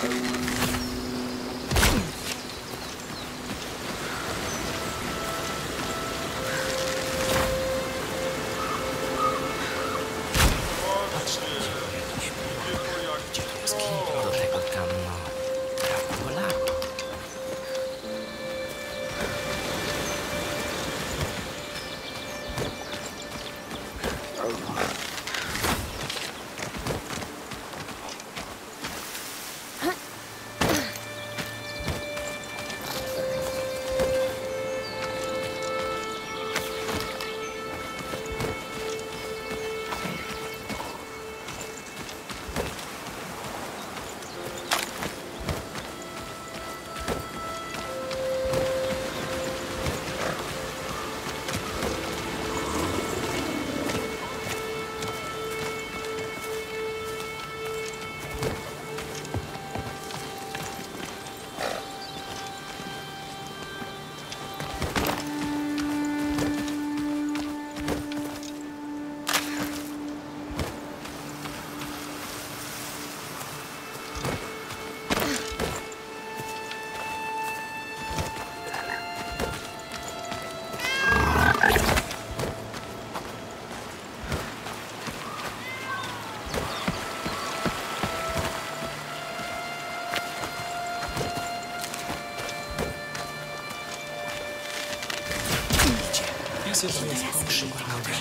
Do tego tam, no, bolało. Widzę, że jest pokrzywa nogę.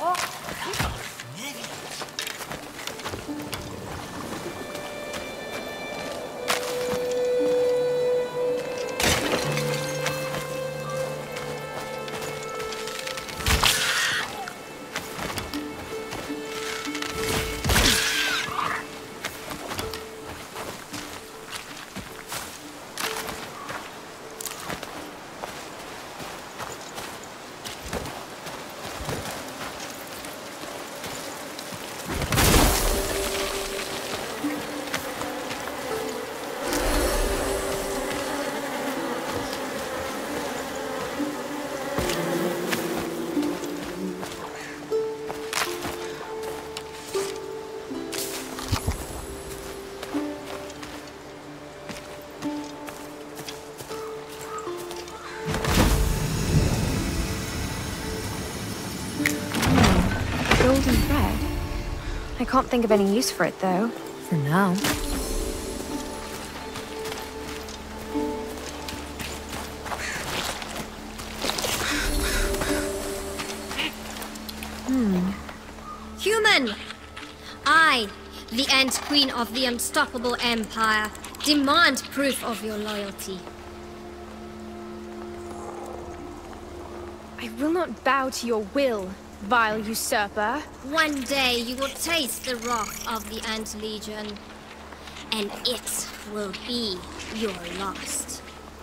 Golden thread. I can't think of any use for it, though. For now. Human! I, the Ant Queen of the Unstoppable Empire, demand proof of your loyalty. I will not bow to your will, vile usurper. One day you will taste the wrath of the Ant Legion, and it will be your last.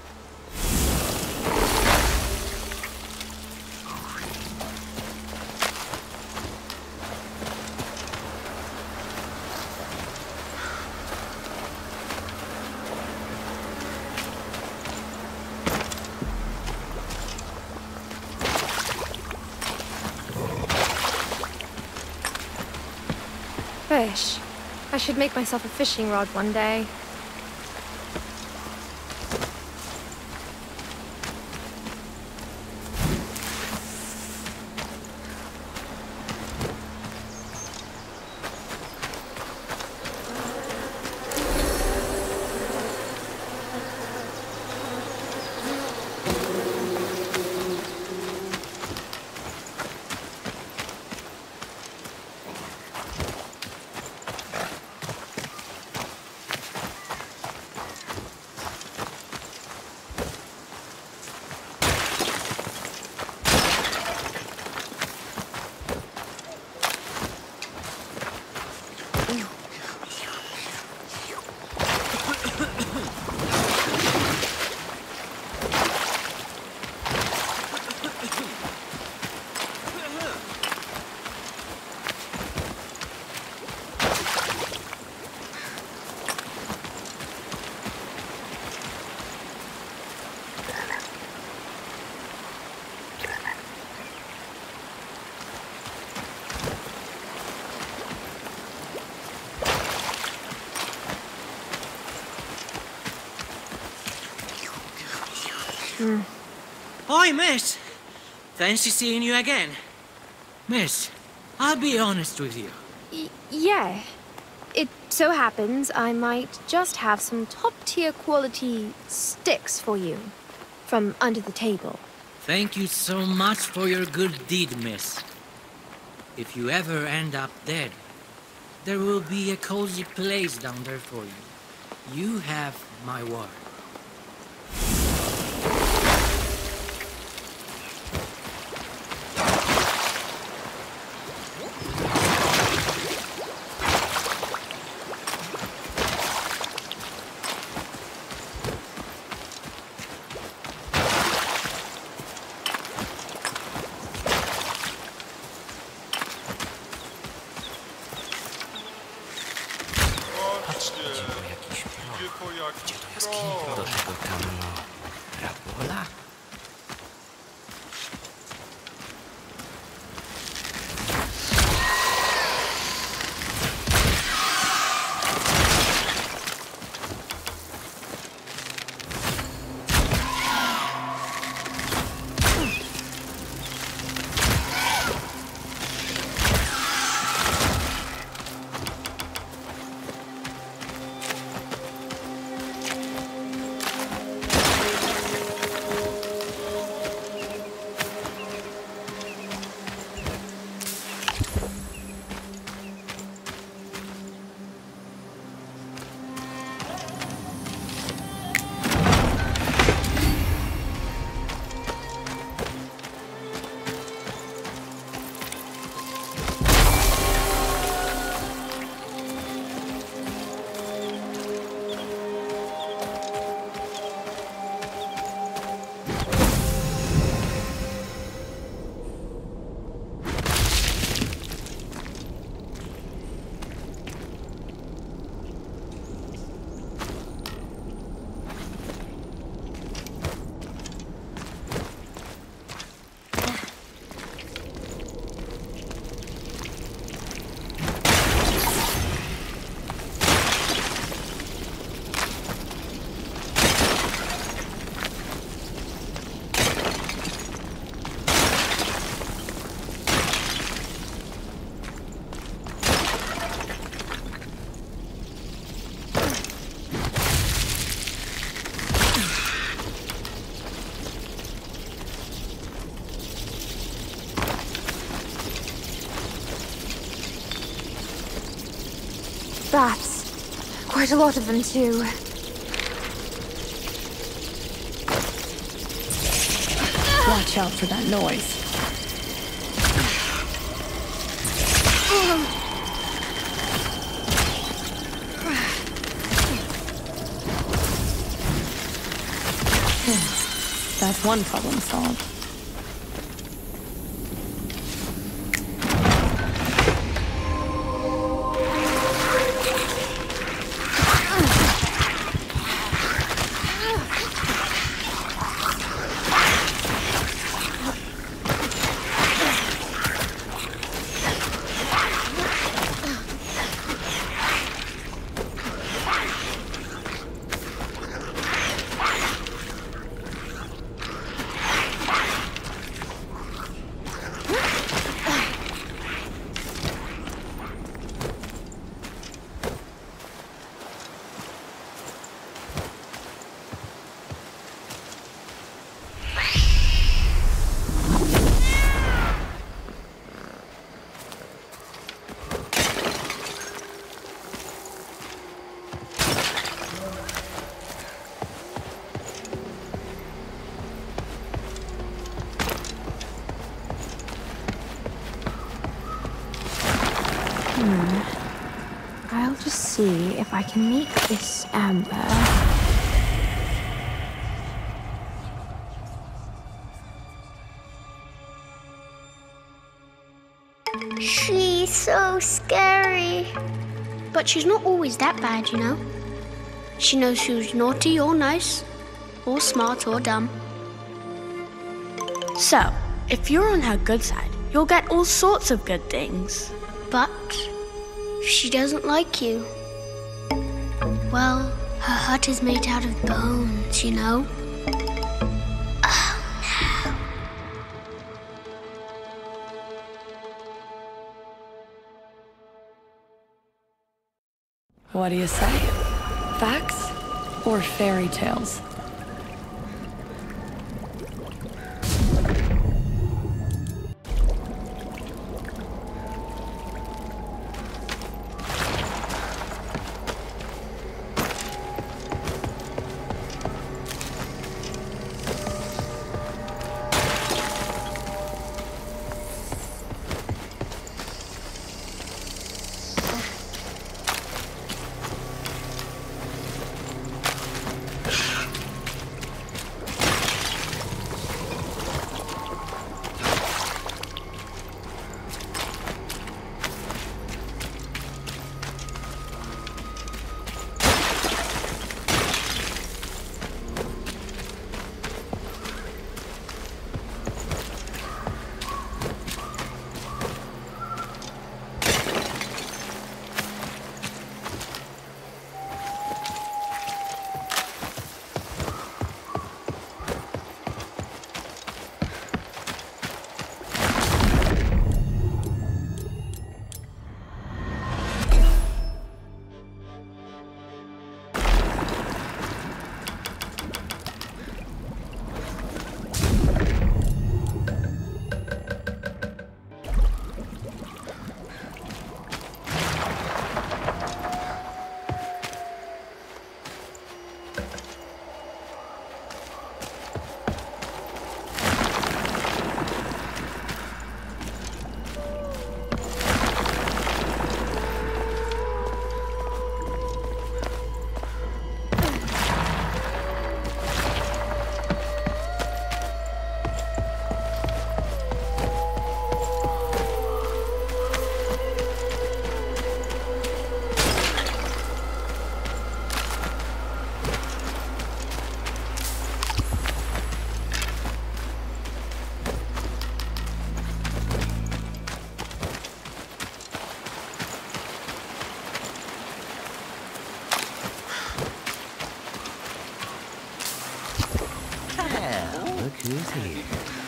Fish. I should make myself a fishing rod one day. Hi, miss. Fancy seeing you again. Miss, I'll be honest with you. Yeah. It so happens I might just have some top-tier quality sticks for you. From under the table. Thank you so much for your good deed, miss. If you ever end up dead, there will be a cozy place down there for you. You have my word. Gdzie to jaskinie? Do tego tam, Rabola? Bats. Quite a lot of them, too. Watch out for that noise. That's one problem solved. I'll just see if I can make this amber. She's so scary. But she's not always that bad, you know. She knows who's naughty or nice, or smart or dumb. So, if you're on her good side, you'll get all sorts of good things. But if she doesn't like you, well, her heart is made out of bones, you know. What do you say? Facts or fairy tales? Look who's here.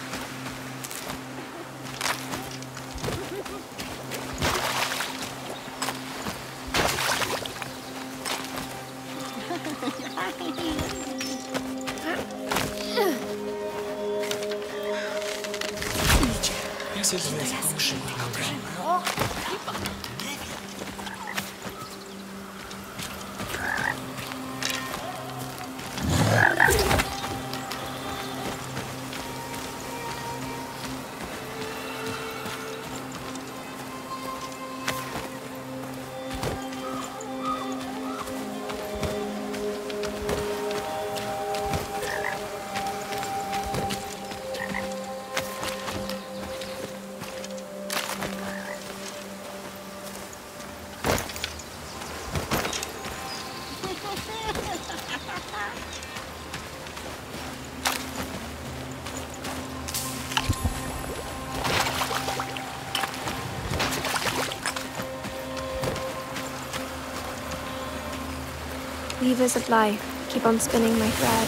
Weavers of life, keep on spinning my thread.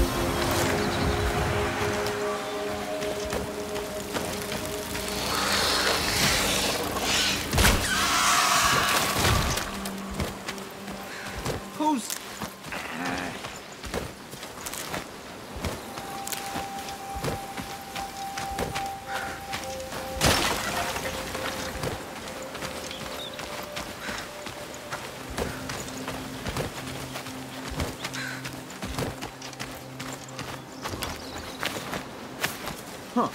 Who's... Huh.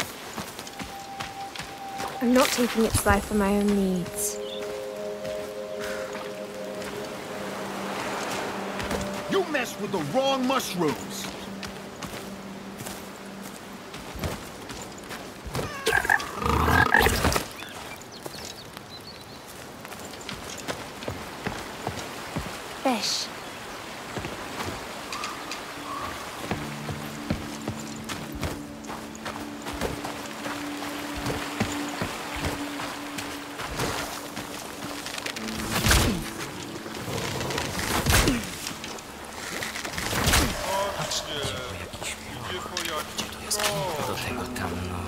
I'm not taking its life for my own needs. You messed with the wrong mushrooms! Fish. Do tego tam, no.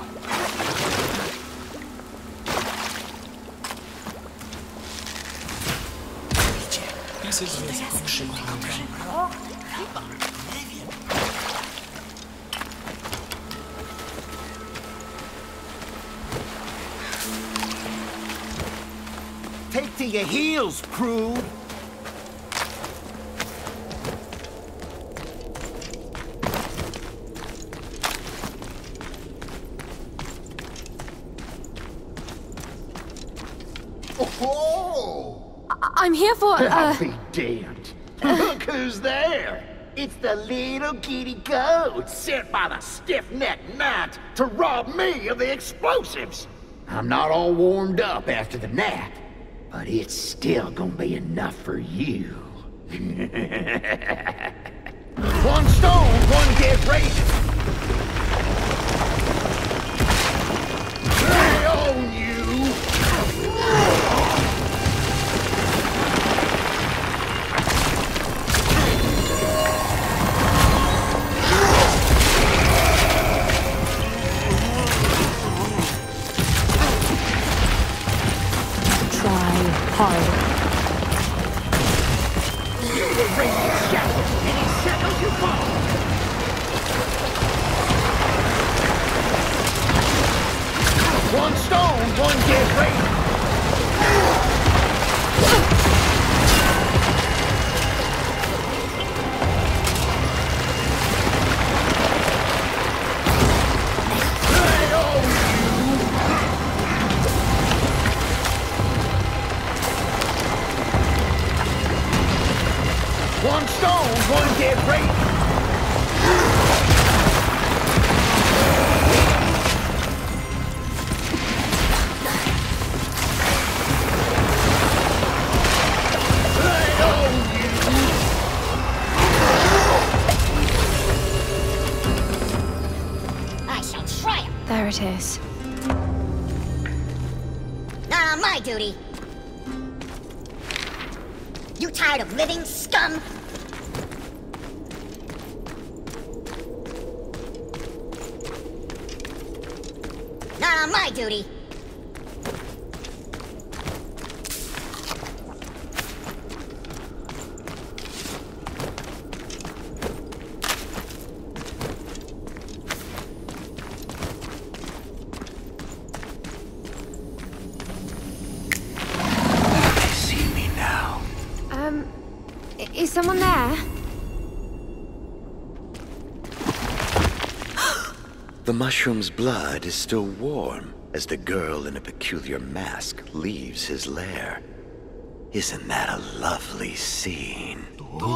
Take to your heels, prude. Oh! I'm here for, I'll be damned. Look who's there. It's the little giddy goat sent by the stiff-necked knight to rob me of the explosives. I'm not all warmed up after the nap, but it's still gonna be enough for you. One stone, one dead raven. I own you. Hard. You will raise your shadow, any shadow you follow. One stone, one dead raven. One stone, one dead raven. I own you. I shall try it. there it is. Not on my duty. You tired of living, scum? Not on my duty. Is someone there? The mushroom's blood is still warm as the girl in a peculiar mask leaves his lair. Isn't that a lovely scene?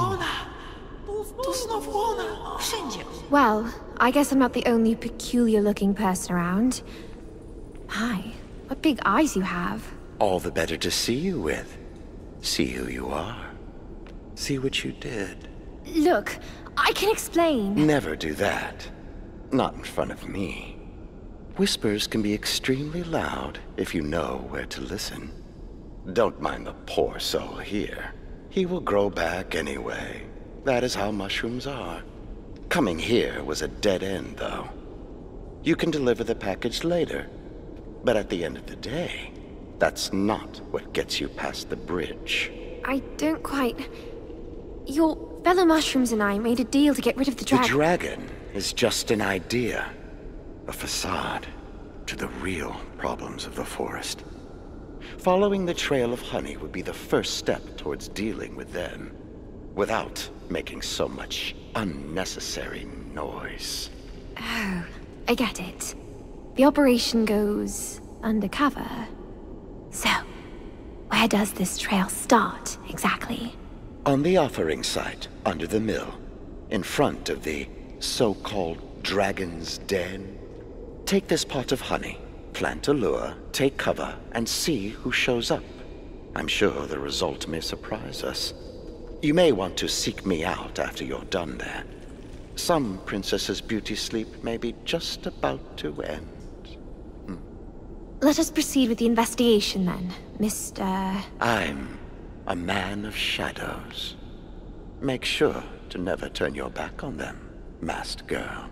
Well, I guess I'm not the only peculiar-looking person around. Hi, what big eyes you have. All the better to see you with. See who you are. See what you did. Look, I can explain. Never do that. Not in front of me. Whispers can be extremely loud if you know where to listen. Don't mind the poor soul here. He will grow back anyway. That is how mushrooms are. Coming here was a dead end, though. You can deliver the package later, but at the end of the day, that's not what gets you past the bridge. I don't quite... Your fellow mushrooms and I made a deal to get rid of the dragon. The dragon is just an idea, a facade to the real problems of the forest. Following the trail of honey would be the first step towards dealing with them, without making so much unnecessary noise. Oh, I get it. The operation goes undercover. So, where does this trail start, exactly? On the offering site, under the mill, in front of the so-called Dragon's Den. Take this pot of honey, plant a lure, take cover, and see who shows up. I'm sure the result may surprise us. You may want to seek me out after you're done there. Some princess's beauty sleep may be just about to end. Let us proceed with the investigation then, Mr... I'm a man of shadows. Make sure to never turn your back on them, masked girl.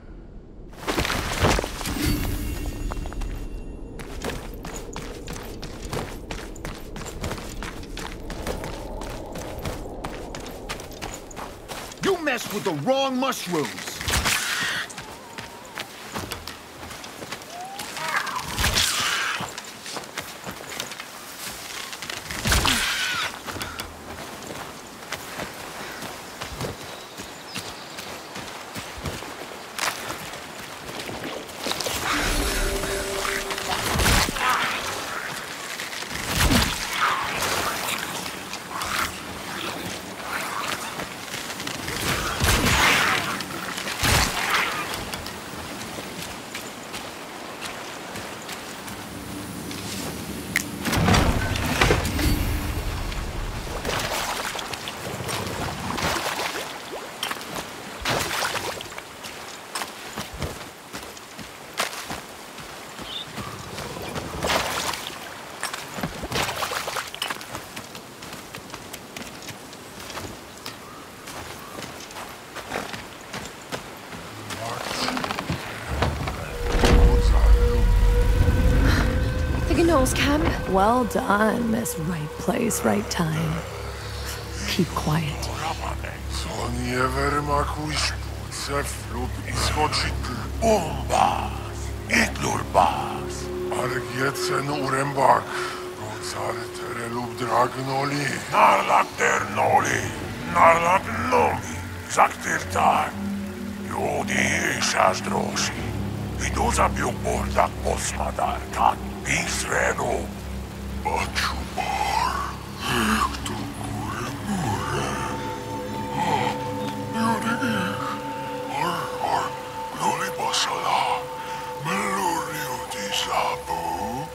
messed with the wrong mushrooms. Camp. Well done, Miss Right Place, Right Time. Keep quiet. Israelu, Bačumar, Hector Guremure, Miorich, Har, Loli Basala, Melorio Tizabu.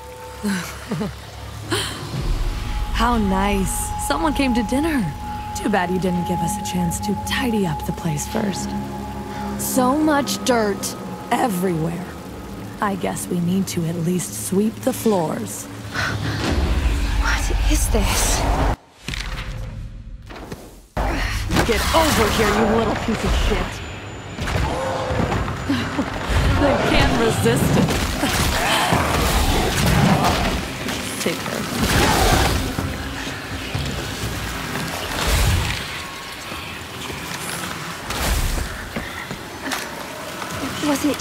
How nice. Someone came to dinner. Too bad you didn't give us a chance to tidy up the place first. So much dirt everywhere. I guess we need to at least sweep the floors. What is this? Get over here, you little piece of shit. They can't resist it. Take her. Was it...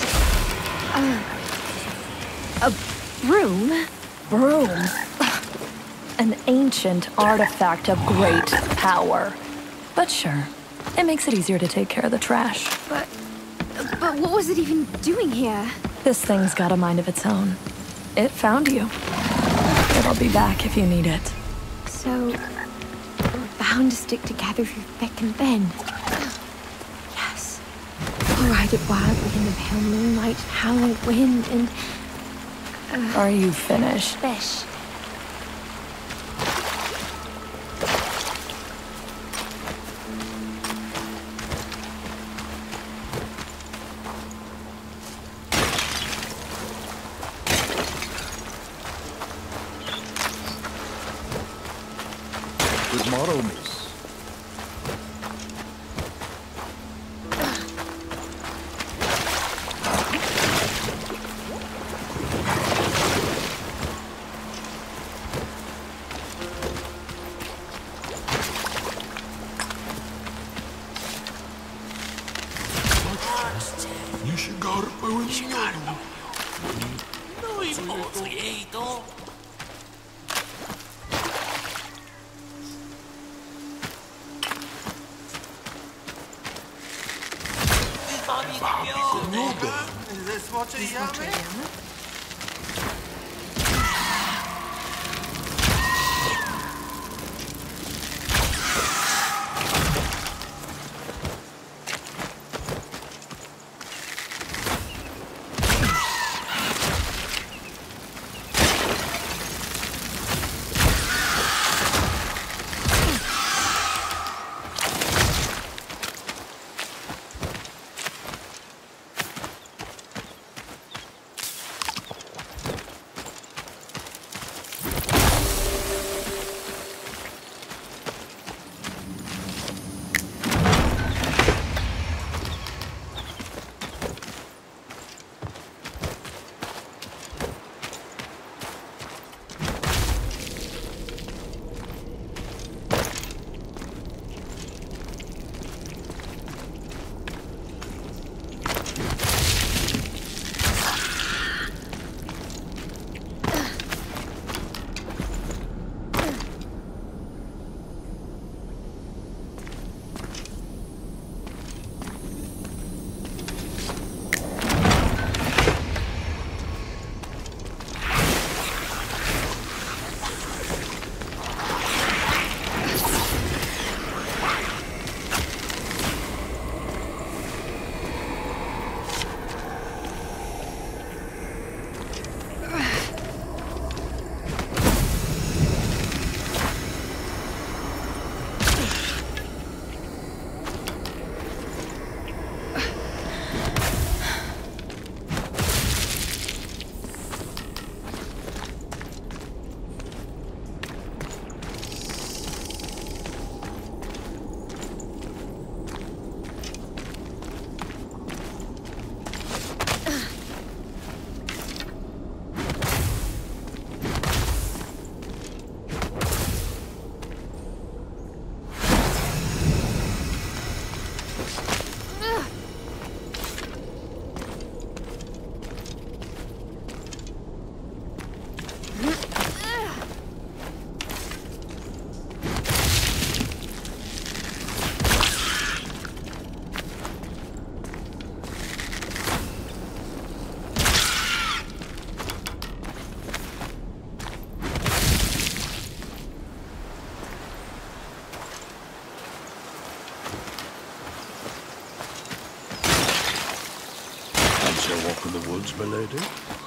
a broom? Broom. An ancient artifact of great power. But sure, it makes it easier to take care of the trash. But what was it even doing here? This thing's got a mind of its own. It found you. It'll be back if you need it. So, we're bound to stick together through thick and thin. Yes. I'll ride it wildly in the pale moonlight, howling wind, and... Are you finished? Fish. Good morrow, miss. goods, milady?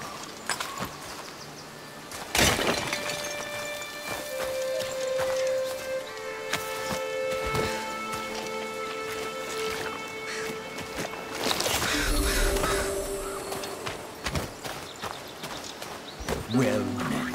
Well met.